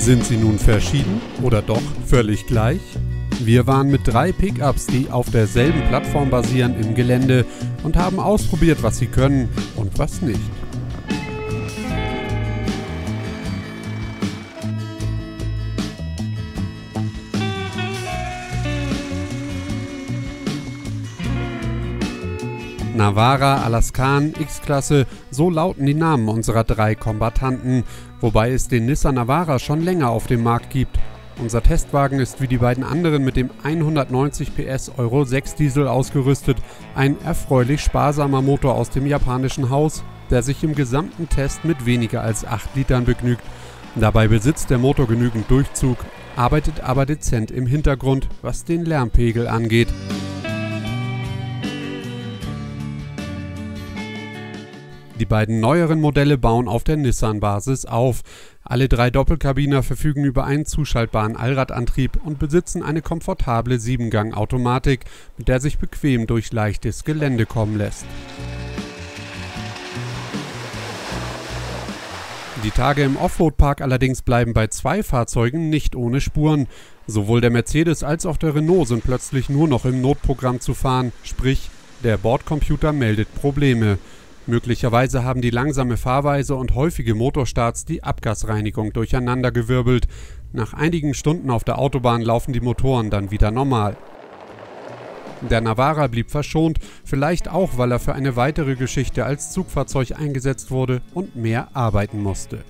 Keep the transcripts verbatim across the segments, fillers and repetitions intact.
Sind sie nun verschieden oder doch völlig gleich? Wir waren mit drei Pickups, die auf derselben Plattform basieren, im Gelände und haben ausprobiert, was sie können und was nicht. Navara, Alaskan, X-Klasse, so lauten die Namen unserer drei Kombattanten, wobei es den Nissan Navara schon länger auf dem Markt gibt. Unser Testwagen ist wie die beiden anderen mit dem hundertneunzig P S Euro sechs Diesel ausgerüstet, ein erfreulich sparsamer Motor aus dem japanischen Haus, der sich im gesamten Test mit weniger als acht Litern begnügt. Dabei besitzt der Motor genügend Durchzug, arbeitet aber dezent im Hintergrund, was den Lärmpegel angeht. Die beiden neueren Modelle bauen auf der Nissan-Basis auf. Alle drei Doppelkabiner verfügen über einen zuschaltbaren Allradantrieb und besitzen eine komfortable Siebengang-Automatik, mit der sich bequem durch leichtes Gelände kommen lässt. Die Tage im Offroad-Park allerdings bleiben bei zwei Fahrzeugen nicht ohne Spuren. Sowohl der Mercedes als auch der Renault sind plötzlich nur noch im Notprogramm zu fahren, sprich, der Bordcomputer meldet Probleme. Möglicherweise haben die langsame Fahrweise und häufige Motorstarts die Abgasreinigung durcheinandergewirbelt. Nach einigen Stunden auf der Autobahn laufen die Motoren dann wieder normal. Der Navara blieb verschont, vielleicht auch, weil er für eine weitere Geschichte als Zugfahrzeug eingesetzt wurde und mehr arbeiten musste.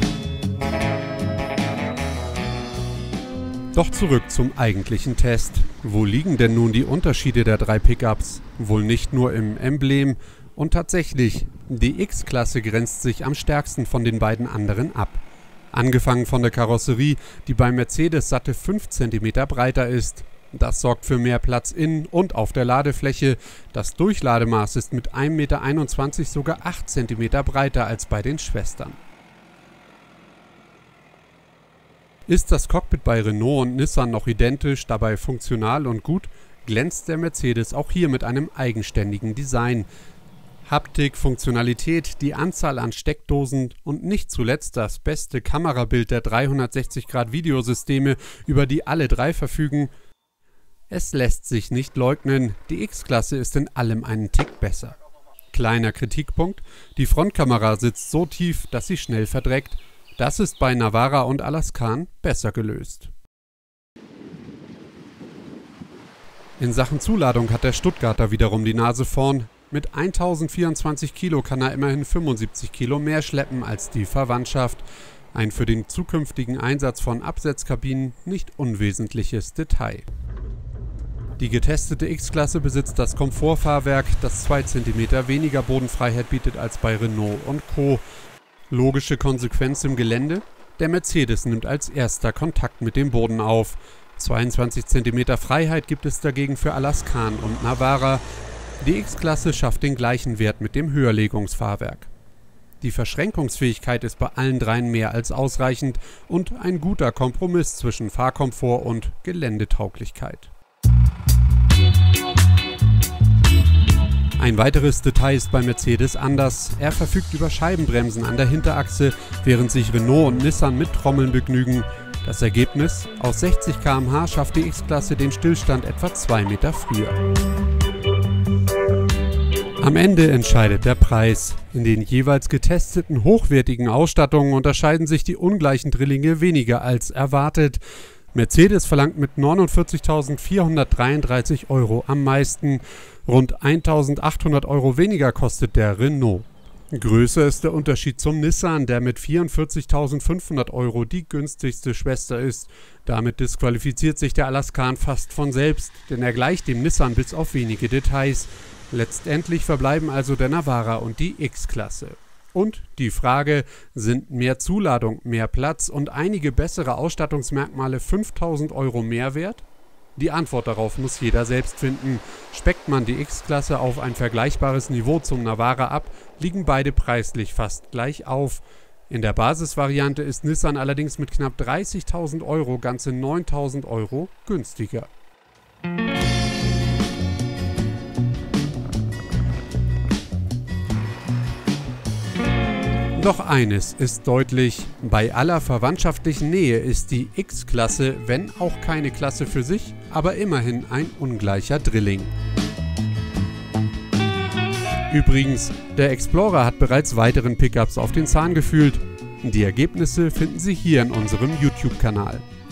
Doch zurück zum eigentlichen Test. Wo liegen denn nun die Unterschiede der drei Pickups? Wohl nicht nur im Emblem. Und tatsächlich, die X-Klasse grenzt sich am stärksten von den beiden anderen ab. Angefangen von der Karosserie, die bei Mercedes satte fünf Zentimeter breiter ist. Das sorgt für mehr Platz in und auf der Ladefläche. Das Durchlademaß ist mit ein Meter einundzwanzig sogar acht Zentimeter breiter als bei den Schwestern. Ist das Cockpit bei Renault und Nissan noch identisch, dabei funktional und gut, glänzt der Mercedes auch hier mit einem eigenständigen Design. Haptik, Funktionalität, die Anzahl an Steckdosen und nicht zuletzt das beste Kamerabild der dreihundertsechzig Grad Videosysteme, über die alle drei verfügen. Es lässt sich nicht leugnen, die X-Klasse ist in allem einen Tick besser. Kleiner Kritikpunkt, die Frontkamera sitzt so tief, dass sie schnell verdreckt. Das ist bei Navara und Alaskan besser gelöst. In Sachen Zuladung hat der Stuttgarter wiederum die Nase vorn. Mit eintausendvierundzwanzig Kilo kann er immerhin fünfundsiebzig Kilo mehr schleppen als die Verwandtschaft. Ein für den zukünftigen Einsatz von Absetzkabinen nicht unwesentliches Detail. Die getestete X-Klasse besitzt das Komfortfahrwerk, das zwei Zentimeter weniger Bodenfreiheit bietet als bei Renault und Co. Logische Konsequenz im Gelände? Der Mercedes nimmt als erster Kontakt mit dem Boden auf. zweiundzwanzig Zentimeter Freiheit gibt es dagegen für Alaskan und Navara. Die X-Klasse schafft den gleichen Wert mit dem Höherlegungsfahrwerk. Die Verschränkungsfähigkeit ist bei allen dreien mehr als ausreichend und ein guter Kompromiss zwischen Fahrkomfort und Geländetauglichkeit. Ein weiteres Detail ist bei Mercedes anders. Er verfügt über Scheibenbremsen an der Hinterachse, während sich Renault und Nissan mit Trommeln begnügen. Das Ergebnis? Aus sechzig Kilometer pro Stunde schafft die X-Klasse den Stillstand etwa zwei Meter früher. Am Ende entscheidet der Preis. In den jeweils getesteten hochwertigen Ausstattungen unterscheiden sich die ungleichen Drillinge weniger als erwartet. Mercedes verlangt mit neunundvierzigtausendvierhundertdreiunddreißig Euro am meisten. Rund eintausendachthundert Euro weniger kostet der Renault. Größer ist der Unterschied zum Nissan, der mit vierundvierzigtausendfünfhundert Euro die günstigste Schwester ist. Damit disqualifiziert sich der Alaskan fast von selbst, denn er gleicht dem Nissan bis auf wenige Details. Letztendlich verbleiben also der Navara und die X-Klasse. Und die Frage, sind mehr Zuladung, mehr Platz und einige bessere Ausstattungsmerkmale fünftausend Euro mehr wert? Die Antwort darauf muss jeder selbst finden. Speckt man die X-Klasse auf ein vergleichbares Niveau zum Navara ab, liegen beide preislich fast gleich auf. In der Basisvariante ist Nissan allerdings mit knapp dreißigtausend Euro ganze neuntausend Euro günstiger. Doch eines ist deutlich: Bei aller verwandtschaftlichen Nähe ist die X-Klasse, wenn auch keine Klasse für sich, aber immerhin ein ungleicher Drilling. Übrigens, der Explorer hat bereits weiteren Pickups auf den Zahn gefühlt. Die Ergebnisse finden Sie hier in unserem YouTube-Kanal.